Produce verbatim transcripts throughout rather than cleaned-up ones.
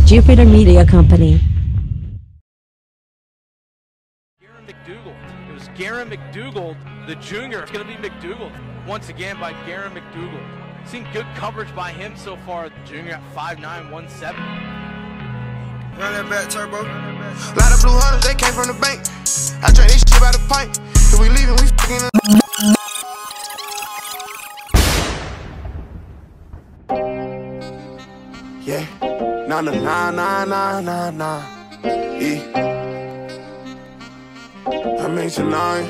Jupiter Media Company. Garen McDougal. It was Garen McDougal, the junior. It's going to be McDougal once again by Garen McDougal. Seen good coverage by him so far. The junior at five nine, one seventy. Run that back, turbo. Lot of blue hunters, they came from the bank. I drank this shit by the pint. If we leaving, we fucking. Yeah, nah, nah, nah, nah, nah, nah, nah. Yeah. I mentioned nine.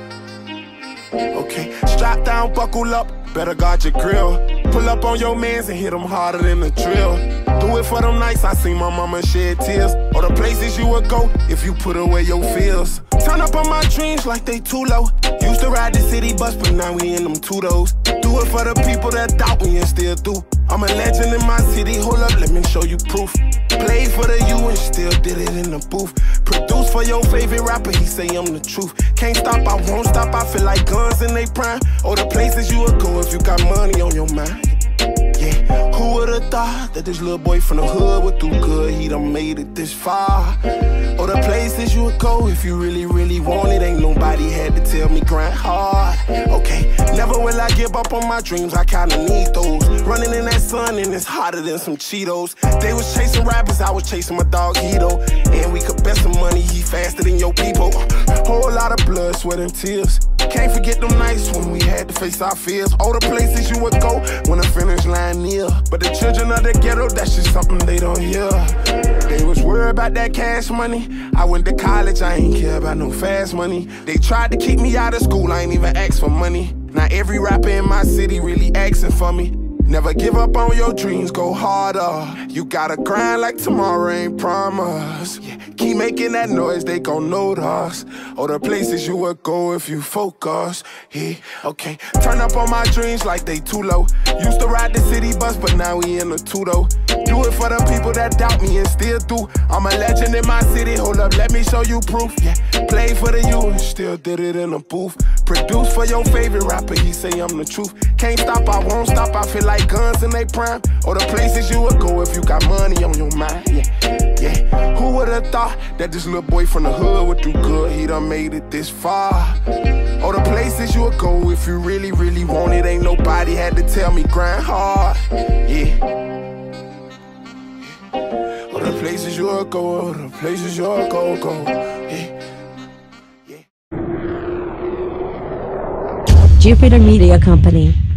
Okay, strap down, buckle up. Better guard your grill. Pull up on your mans and hit them harder than the drill. Do it for them nights I seen my mama shed tears. Or the places you would go if you put away your fears. Turn up on my dreams like they too low. Used to ride the city bus, but now we in them two-doors. Do it for the people that doubt me and still do. I'm a legend in my city, hold up, let me show you proof. Played for the U and still did it in the booth. Produced for your favorite rapper, he say I'm the truth. Can't stop, I won't stop, I feel like guns in they prime. Or the places you would go if you got money on your mind. Yeah, who would've thought that this little boy from the hood would do good? He done made it this far. Or the places you would go if you really, really want it. Ain't nobody had to tell me grind hard. Okay, never will I give up on my dreams, I kinda need those. Running in that sun and it's hotter than some Cheetos. They was chasing rappers, I was chasing my dog Hito. And we could bet some money, he faster than your people. Whole lot of blood, sweat and tears. Can't forget them nights when we had to face our fears. All the places you would go when the finish line near. But the children of the ghetto, that's just something they don't hear. They was worried about that cash money. I went to college, I ain't care about no fast money. They tried to keep me out of school, I ain't even asked for money. Now every rapper in my city really asking for me. Never give up on your dreams, go harder. You gotta grind like tomorrow ain't promised. Yeah, keep making that noise, they gon' notice. Or the places you would go if you focus. Yeah, okay. Turn up on my dreams like they too low. Used to ride the city bus, but now we in a two-door. Do it for the people that doubt me and still do. I'm a legend in my city, hold up, let me show you proof. Yeah, played for the U and still did it in a booth. Produced for your favorite rapper, he say I'm the truth. Can't stop, I won't stop, I feel like guns in they prime. Or the places you would go if you got money on your mind. Yeah, yeah. Who would've thought that this little boy from the hood would do good? He done made it this far. Or the places you would go if you really, really want it. Ain't nobody had to tell me grind hard. Yeah. Or the places you would go, or the places you would go, go. Yeah. Jupiter Media Company.